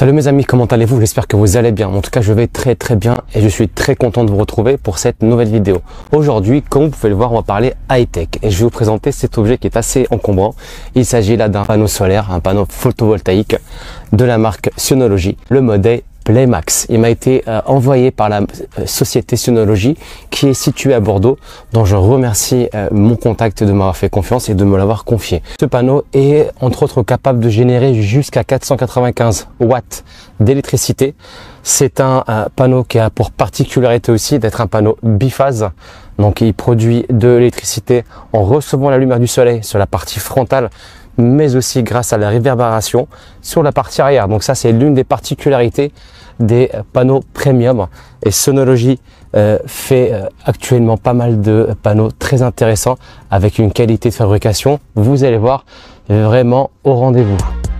Salut mes amis, comment allez-vous? J'espère que vous allez bien. En tout cas, je vais très bien et je suis très content de vous retrouver pour cette nouvelle vidéo. Aujourd'hui, comme vous pouvez le voir, on va parler high-tech et je vais vous présenter cet objet qui est assez encombrant. Il s'agit là d'un panneau solaire, un panneau photovoltaïque de la marque Synology, le modèle Playmax. Il m'a été envoyé par la société Synology qui est située à Bordeaux, dont je remercie mon contact de m'avoir fait confiance et de me l'avoir confié. Ce panneau est entre autres capable de générer jusqu'à 495 watts d'électricité. C'est un panneau qui a pour particularité aussi d'être un panneau biphase. Donc il produit de l'électricité en recevant la lumière du soleil sur la partie frontale, mais aussi grâce à la réverbération sur la partie arrière. Donc ça, c'est l'une des particularités des panneaux premium. Et Synology fait actuellement pas mal de panneaux très intéressants avec une qualité de fabrication, vous allez voir, vraiment au rendez-vous.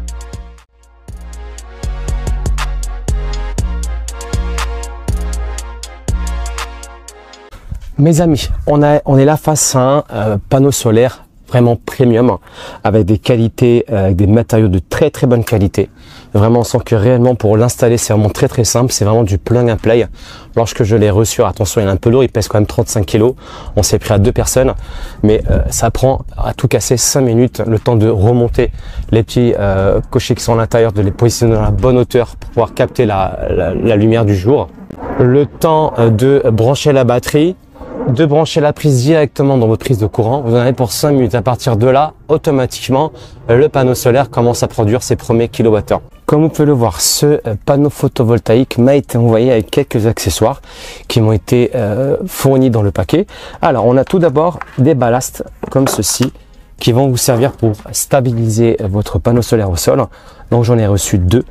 Mes amis, on est là face à un panneau solaire vraiment premium, avec des qualités, avec des matériaux de très bonne qualité. Vraiment, on sent que réellement pour l'installer, c'est vraiment très simple. C'est vraiment du plug and play. Lorsque je l'ai reçu, attention, il est un peu lourd, il pèse quand même 35 kg. On s'est pris à 2 personnes, mais ça prend à tout casser 5 minutes, le temps de remonter les petits cochers qui sont à l'intérieur, de les positionner dans la bonne hauteur pour pouvoir capter la lumière du jour. Le temps de brancher la batterie, de brancher la prise directement dans votre prise de courant. Vous en avez pour 5 minutes. À partir de là, automatiquement, le panneau solaire commence à produire ses premiers kilowattheures. Comme vous pouvez le voir, ce panneau photovoltaïque m'a été envoyé avec quelques accessoires qui m'ont été fournis dans le paquet. Alors, on a tout d'abord des ballasts comme ceci qui vont vous servir pour stabiliser votre panneau solaire au sol. Donc j'en ai reçu 2.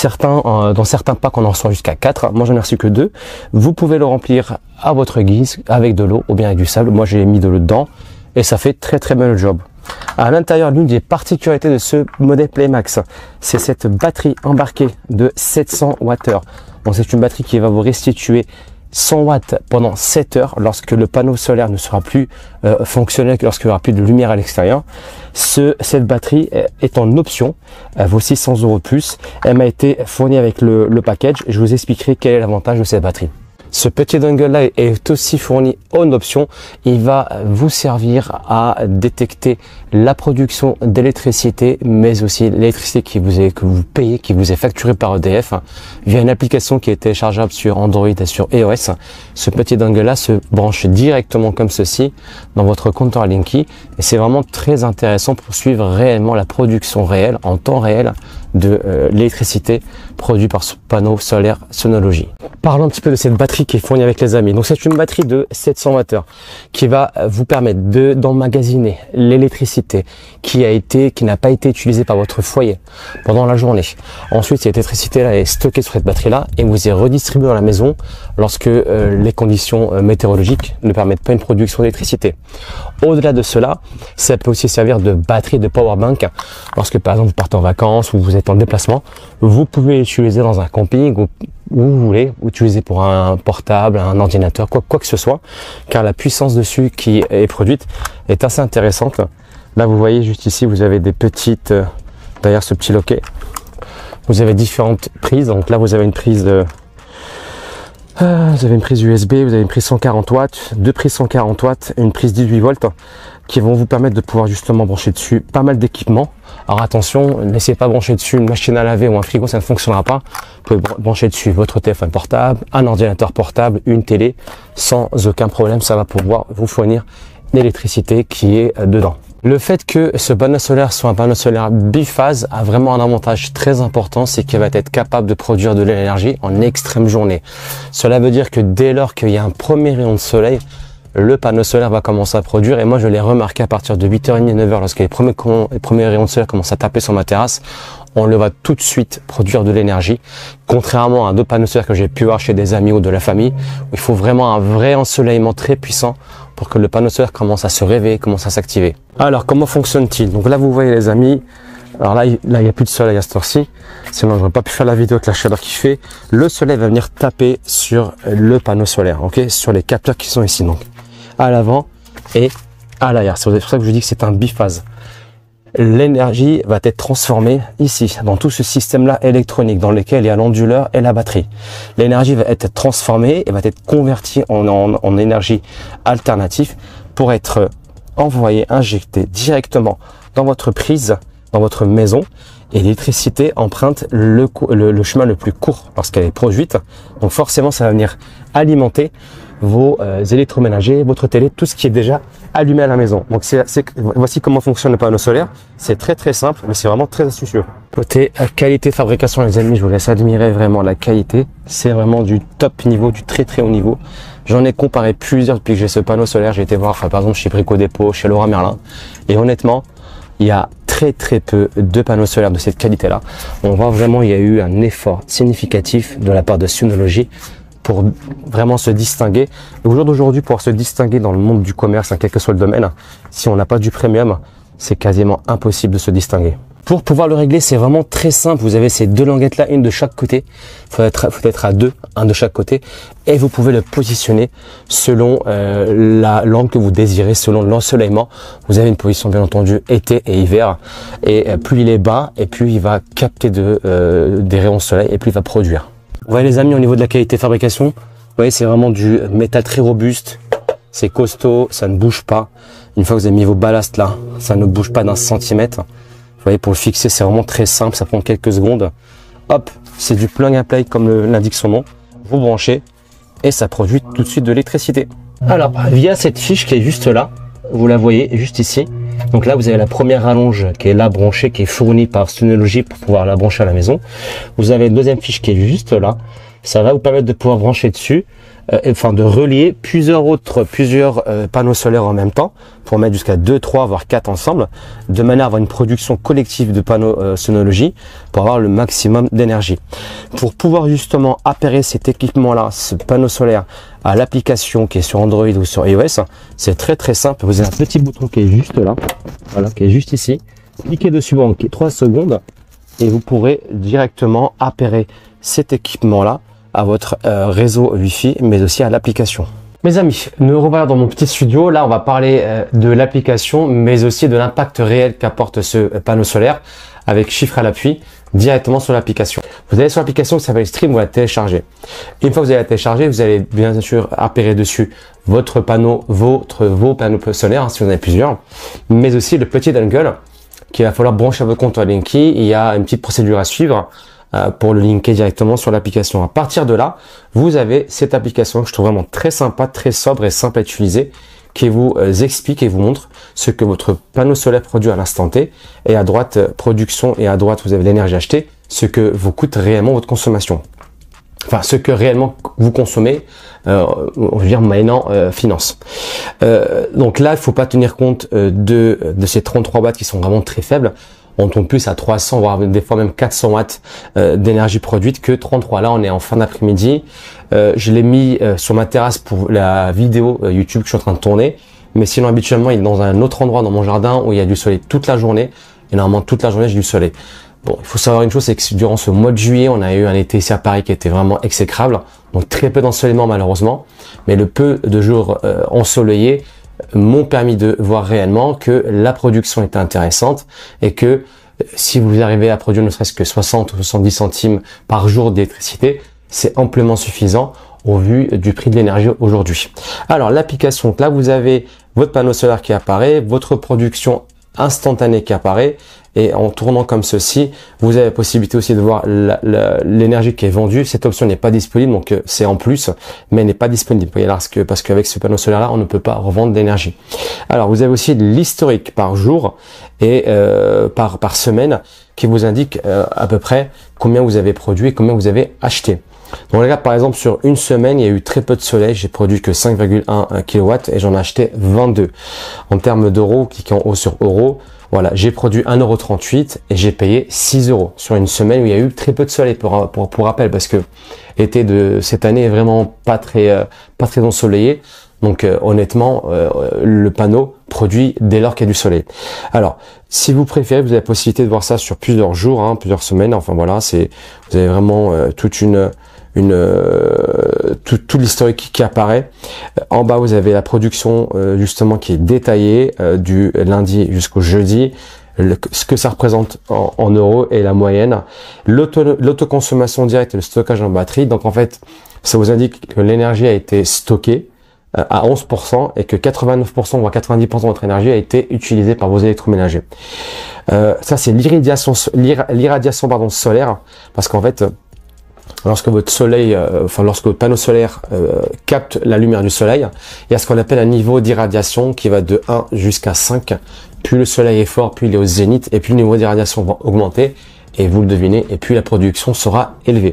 Dans certains packs, on en reçoit jusqu'à 4. Moi, j'en ai reçu que 2. Vous pouvez le remplir à votre guise avec de l'eau ou bien avec du sable. Moi, j'ai mis de l'eau dedans et ça fait très bien le job. À l'intérieur, l'une des particularités de ce modèle Playmax, c'est cette batterie embarquée de 700 Wh. Donc c'est une batterie qui va vous restituer 100 watts pendant 7 heures lorsque le panneau solaire ne sera plus fonctionnel, lorsqu'il n'y aura plus de lumière à l'extérieur. Cette batterie est en option, elle vaut 600 € de plus. Elle m'a été fournie avec le package. Je vous expliquerai quel est l'avantage de cette batterie. Ce petit dongle là est aussi fourni en option. Il va vous servir à détecter la production d'électricité, mais aussi l'électricité que vous payez, qui vous est facturée par EDF via une application qui est téléchargeable sur Android et sur iOS. Ce petit dongle là se branche directement comme ceci dans votre compteur Linky et c'est vraiment très intéressant pour suivre réellement la production réelle en temps réel de l'électricité produite par ce panneau solaire Synology. Parlons un petit peu de cette batterie qui est fournie avec les amis. Donc c'est une batterie de 700 Wh qui va vous permettre d'emmagasiner l'électricité qui n'a pas été utilisée par votre foyer pendant la journée. Ensuite, cette électricité là est stockée sur cette batterie là et vous est redistribuée dans la maison lorsque les conditions météorologiques ne permettent pas une production d'électricité. Au-delà de cela, ça peut aussi servir de batterie de power bank lorsque par exemple vous partez en vacances ou vous êtes en déplacement. Vous pouvez l'utiliser dans un camping ou où vous voulez, utiliser pour un portable, un ordinateur, quoi que ce soit, car la puissance dessus qui est produite est assez intéressante. Là, vous voyez juste ici, vous avez des petites, derrière ce petit loquet, vous avez différentes prises. Donc là, vous avez une prise USB, vous avez une prise 140 watts, deux prises 140 watts et une prise 18 volts qui vont vous permettre de pouvoir justement brancher dessus pas mal d'équipements. Alors attention, n'essayez pas de brancher dessus une machine à laver ou un frigo, ça ne fonctionnera pas. Vous pouvez brancher dessus votre téléphone portable, un ordinateur portable, une télé, sans aucun problème, ça va pouvoir vous fournir l'électricité qui est dedans. Le fait que ce panneau solaire soit un panneau solaire biphase a vraiment un avantage très important, c'est qu'il va être capable de produire de l'énergie en extrême journée. Cela veut dire que dès lors qu'il y a un premier rayon de soleil, le panneau solaire va commencer à produire. Et moi, je l'ai remarqué à partir de 8h30 et 9h, lorsque les premiers rayons de soleil commencent à taper sur ma terrasse, on le va tout de suite produire de l'énergie. Contrairement à d'autres panneaux solaires que j'ai pu voir chez des amis ou de la famille, où il faut vraiment un vrai ensoleillement très puissant pour que le panneau solaire commence à se réveiller, commence à s'activer. Alors, comment fonctionne-t-il? Donc là, vous voyez les amis, alors là, il n'y a plus de soleil à cette heure-ci, sinon j'aurais pas pu faire la vidéo avec la chaleur qu'il fait. Le soleil va venir taper sur le panneau solaire, ok, sur les capteurs qui sont ici, donc à l'avant et à l'arrière. C'est pour ça que je dis que c'est un biphase. l'énergie va être transformée ici, dans tout ce système-là électronique, dans lequel il y a l'onduleur et la batterie. L'énergie va être transformée et va être convertie en énergie alternative pour être envoyée, injectée directement dans votre prise, dans votre maison. Et l'électricité emprunte le chemin le plus court lorsqu'elle est produite. Donc forcément, ça va venir alimenter vos électroménagers, votre télé, tout ce qui est déjà allumé à la maison. Donc voici comment fonctionne le panneau solaire. C'est très simple, mais c'est vraiment très astucieux. Côté qualité de fabrication, les amis, je vous laisse admirer vraiment la qualité. C'est vraiment du top niveau, du très haut niveau. J'en ai comparé plusieurs depuis que j'ai ce panneau solaire. J'ai été voir par exemple chez Brico Dépôt, chez Leroy Merlin. Et honnêtement, il y a très peu de panneaux solaires de cette qualité-là. On voit vraiment il y a eu un effort significatif de la part de Synology pour vraiment se distinguer. Au jour d'aujourd'hui, pour se distinguer dans le monde du commerce, quel que soit le domaine, si on n'a pas du premium, c'est quasiment impossible de se distinguer. Pour pouvoir le régler, c'est vraiment très simple. Vous avez ces deux languettes là, une de chaque côté. Faut être à deux, un de chaque côté. Et vous pouvez le positionner selon la langue que vous désirez, selon l'ensoleillement. Vous avez une position bien entendu été et hiver. Et plus il est bas, et plus il va capter des rayons de soleil, et plus il va produire. Vous voyez les amis, au niveau de la qualité de fabrication, vous voyez c'est vraiment du métal très robuste. C'est costaud, ça ne bouge pas. Une fois que vous avez mis vos ballasts là, ça ne bouge pas d'un centimètre. Vous voyez, pour le fixer, c'est vraiment très simple, ça prend quelques secondes. Hop, c'est du plug and play comme l'indique son nom. Vous branchez et ça produit tout de suite de l'électricité. Alors, via cette fiche qui est juste là, vous la voyez juste ici. Donc là, vous avez la première rallonge qui est là branchée, qui est fournie par Synology pour pouvoir la brancher à la maison. Vous avez une deuxième fiche qui est juste là. Ça va vous permettre de pouvoir brancher dessus, enfin de relier plusieurs panneaux solaires en même temps pour mettre jusqu'à 2, 3, voire 4 ensemble, de manière à avoir une production collective de panneaux Synology pour avoir le maximum d'énergie. Pour pouvoir justement appairer cet équipement-là, ce panneau solaire, à l'application qui est sur Android ou sur iOS, c'est très simple. Vous avez un petit bouton qui est juste là, voilà, qui est juste ici. Cliquez dessus pendant 3 secondes et vous pourrez directement appairer cet équipement-là à votre réseau Wi-Fi, mais aussi à l'application. Mes amis, nous revoilà dans mon petit studio. Là, on va parler de l'application, mais aussi de l'impact réel qu'apporte ce panneau solaire avec chiffre à l'appui directement sur l'application. Vous allez sur l'application qui s'appelle Stream, vous la téléchargez. Une fois que vous allez la télécharger, vous allez bien sûr appairer dessus votre panneau, vos panneaux solaires, hein, si vous en avez plusieurs, mais aussi le petit dongle qu'il va falloir brancher à votre compte Linky. Il y a une petite procédure à suivre pour le linker directement sur l'application. À partir de là, vous avez cette application que je trouve vraiment très sympa, très sobre et simple à utiliser, qui vous explique et vous montre ce que votre panneau solaire produit à l'instant T. Et à droite, production, et à droite, vous avez l'énergie achetée, ce que vous coûte réellement votre consommation. Enfin, ce que réellement vous consommez, on veut dire maintenant finance. Donc là, il faut pas tenir compte de ces 33 watts qui sont vraiment très faibles. On tombe plus à 300, voire des fois même 400 watts d'énergie produite que 33. Là, on est en fin d'après-midi. Je l'ai mis sur ma terrasse pour la vidéo YouTube que je suis en train de tourner. Mais sinon, habituellement, il est dans un autre endroit dans mon jardin où il y a du soleil toute la journée. Et normalement, toute la journée, j'ai du soleil. Bon, il faut savoir une chose, c'est que durant ce mois de juillet, on a eu un été ici à Paris qui était vraiment exécrable. Donc très peu d'ensoleillement malheureusement. Mais le peu de jours ensoleillés m'ont permis de voir réellement que la production était intéressante et que si vous arrivez à produire ne serait-ce que 60 ou 70 centimes par jour d'électricité, c'est amplement suffisant au vu du prix de l'énergie aujourd'hui. Alors l'application, là vous avez votre panneau solaire qui apparaît, votre production instantanée qui apparaît, et en tournant comme ceci, vous avez la possibilité aussi de voir l'énergie qui est vendue. Cette option n'est pas disponible, donc c'est en plus, mais elle n'est pas disponible. Parce qu'avec ce panneau solaire là, on ne peut pas revendre d'énergie. Alors vous avez aussi l'historique par jour et par semaine qui vous indique à peu près combien vous avez produit et combien vous avez acheté. Donc regarde, par exemple, sur une semaine, il y a eu très peu de soleil, j'ai produit que 5,1 kW et j'en ai acheté 22. En termes d'euros, cliquez en haut sur euros, voilà, j'ai produit 1,38 € et j'ai payé 6 € sur une semaine où il y a eu très peu de soleil pour rappel, parce que l'été de cette année est vraiment pas très ensoleillé. Donc honnêtement, le panneau produit dès lors qu'il y a du soleil. Alors, si vous préférez, vous avez la possibilité de voir ça sur plusieurs jours, hein, plusieurs semaines. Enfin voilà, vous avez vraiment tout l'historique qui apparaît. En bas, vous avez la production justement qui est détaillée du lundi jusqu'au jeudi. ce que ça représente en euros et la moyenne. L'autoconsommation directe et le stockage en batterie. Donc en fait, ça vous indique que l'énergie a été stockée à 11% et que 89% voire 90% de votre énergie a été utilisée par vos électroménagers. Ça c'est l'irradiation solaire, parce qu'en fait lorsque votre soleil, lorsque votre panneau solaire capte la lumière du soleil, il y a ce qu'on appelle un niveau d'irradiation qui va de 1 jusqu'à 5. Plus le soleil est fort, plus il est au zénith, et plus le niveau d'irradiation va augmenter, et vous le devinez, et puis la production sera élevée.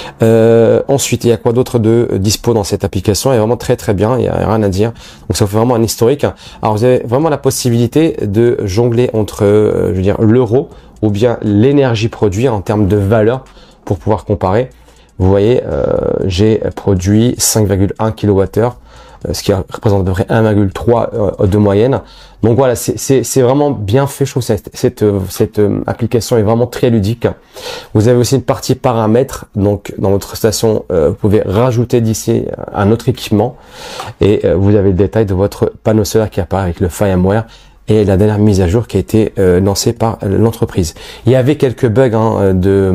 Ensuite, il y a quoi d'autre de dispo dans cette application? Elle est vraiment très très bien, il n'y a rien à dire. Donc ça vous fait vraiment un historique. Alors vous avez vraiment la possibilité de jongler entre, je veux dire, l'euro ou bien l'énergie produite en termes de valeur pour pouvoir comparer. Vous voyez, j'ai produit 5,1 kWh, ce qui représente à peu près 1,3 de moyenne. Donc voilà, c'est vraiment bien fait. Je trouve que cette application est vraiment très ludique. Vous avez aussi une partie paramètres. Donc dans votre station, vous pouvez rajouter d'ici un autre équipement et vous avez le détail de votre panneau solaire qui apparaît avec le firmware et la dernière mise à jour qui a été lancée par l'entreprise. Il y avait quelques bugs de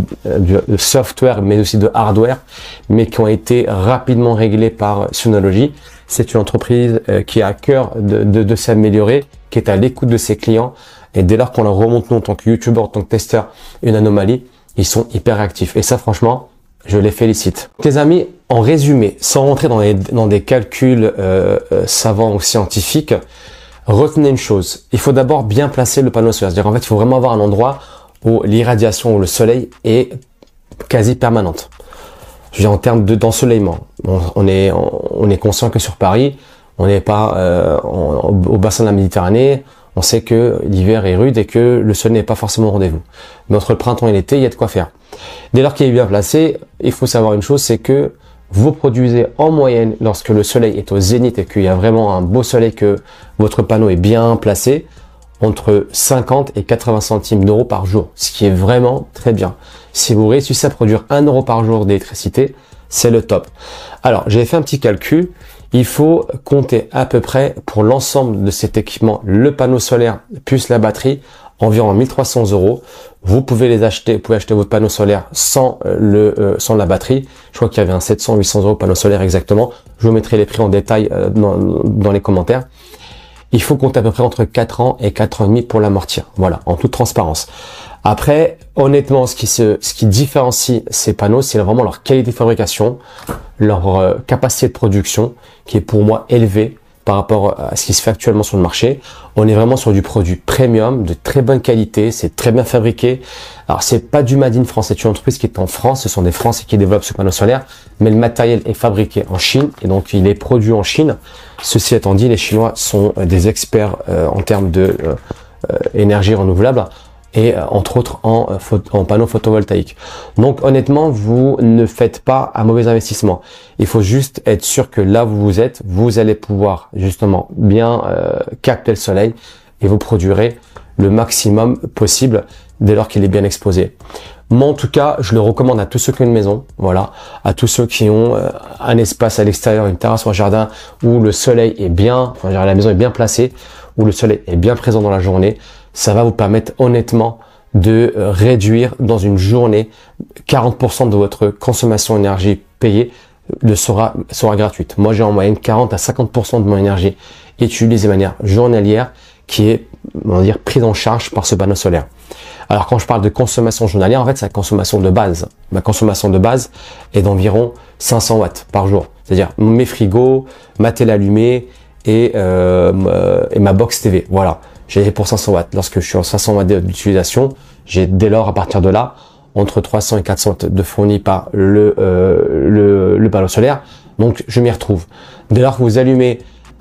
software, mais aussi de hardware, mais qui ont été rapidement réglés par Synology. C'est une entreprise qui a à cœur de s'améliorer, qui est à l'écoute de ses clients. Et dès lors qu'on leur remonte, nous, en tant que YouTuber, en tant que testeur, une anomalie, ils sont hyper réactifs. Et ça, franchement, je les félicite. Les amis, en résumé, sans rentrer dans des calculs savants ou scientifiques, retenez une chose, il faut d'abord bien placer le panneau solaire. C'est-à-dire en fait, il faut vraiment avoir un endroit où l'irradiation ou le soleil est quasi permanente. Je veux dire en termes d'ensoleillement. On est conscient que sur Paris, on n'est pas au bassin de la Méditerranée. On sait que l'hiver est rude et que le soleil n'est pas forcément au rendez-vous. Mais entre le printemps et l'été, il y a de quoi faire. Dès lors qu'il est bien placé, il faut savoir une chose, c'est que vous produisez en moyenne, lorsque le soleil est au zénith et qu'il y a vraiment un beau soleil, que votre panneau est bien placé, entre 50 et 80 centimes d'euros par jour, ce qui est vraiment très bien. Si vous réussissez à produire 1 euro par jour d'électricité, c'est le top. Alors, j'ai fait un petit calcul. Il faut compter à peu près pour l'ensemble de cet équipement, le panneau solaire plus la batterie, environ 1300 euros. Vous pouvez les acheter, vous pouvez acheter votre panneau solaire sans la batterie. Je crois qu'il y avait un 700-800 euros panneau solaire exactement. Je vous mettrai les prix en détail dans les commentaires. Il faut compter à peu près entre 4 ans et 4 ans et demi pour l'amortir. Voilà, en toute transparence. Après, honnêtement, ce qui différencie ces panneaux, c'est vraiment leur qualité de fabrication, leur capacité de production, qui est pour moi élevée par rapport à ce qui se fait actuellement sur le marché. On est vraiment sur du produit premium, de très bonne qualité, c'est très bien fabriqué. Alors, c'est pas du Made in France, c'est une entreprise qui est en France, ce sont des Français qui développent ce panneau solaire, mais le matériel est fabriqué en Chine et donc il est produit en Chine. Ceci étant dit, les Chinois sont des experts en termes de énergie renouvelable et entre autres en panneaux photovoltaïques. Donc honnêtement, vous ne faites pas un mauvais investissement. Il faut juste être sûr que là où vous êtes, vous allez pouvoir justement bien capter le soleil et vous produirez le maximum possible dès lors qu'il est bien exposé. Moi en tout cas, je le recommande à tous ceux qui ont une maison, voilà, à tous ceux qui ont un espace à l'extérieur, une terrasse ou un jardin où le soleil est bien, enfin la maison est bien placée, où le soleil est bien présent dans la journée. Ça va vous permettre honnêtement de réduire dans une journée 40% de votre consommation d'énergie payée sera gratuite. Moi, j'ai en moyenne 40 à 50% de mon énergie utilisée de manière journalière qui est, on va dire, prise en charge par ce panneau solaire. Alors, quand je parle de consommation journalière, en fait, c'est la consommation de base. Ma consommation de base est d'environ 500 watts par jour. C'est-à-dire mes frigos, ma télé allumée et ma box TV. Voilà. J'ai pour 500 watts. Lorsque je suis en 500 watts d'utilisation, j'ai dès lors, à partir de là, entre 300 et 400 watts de fournis par le panneau solaire. Donc, je m'y retrouve. Dès lors que vous allumez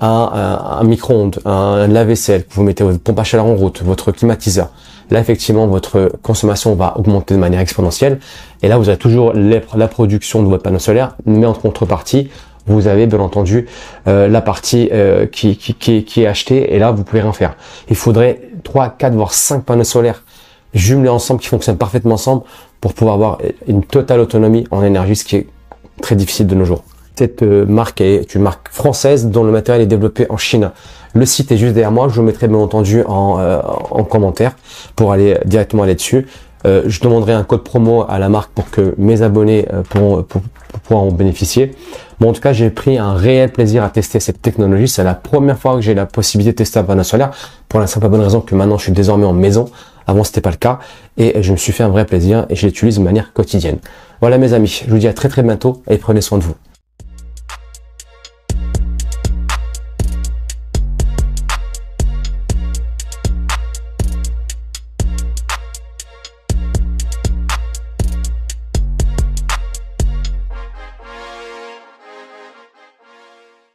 un micro-ondes, un lave-vaisselle, que vous mettez votre pompe à chaleur en route, votre climatiseur, là, effectivement, votre consommation va augmenter de manière exponentielle. Et là, vous avez toujours la production de votre panneau solaire, mais en contrepartie, vous avez bien entendu la partie qui est achetée et là vous pouvez rien faire. Il faudrait 3, 4 voire 5 panneaux solaires jumelés ensemble qui fonctionnent parfaitement ensemble pour pouvoir avoir une totale autonomie en énergie, ce qui est très difficile de nos jours. Cette marque est une marque française dont le matériel est développé en Chine. Le site est juste derrière moi. Je vous mettrai bien entendu en commentaire pour aller directement là-dessus. Je demanderai un code promo à la marque pour que mes abonnés pourront en bénéficier. Bon, en tout cas, j'ai pris un réel plaisir à tester cette technologie. C'est la première fois que j'ai la possibilité de tester un panneau solaire pour la simple et bonne raison que maintenant je suis désormais en maison. Avant, c'était pas le cas et je me suis fait un vrai plaisir et je l'utilise de manière quotidienne. Voilà mes amis, je vous dis à très bientôt et prenez soin de vous.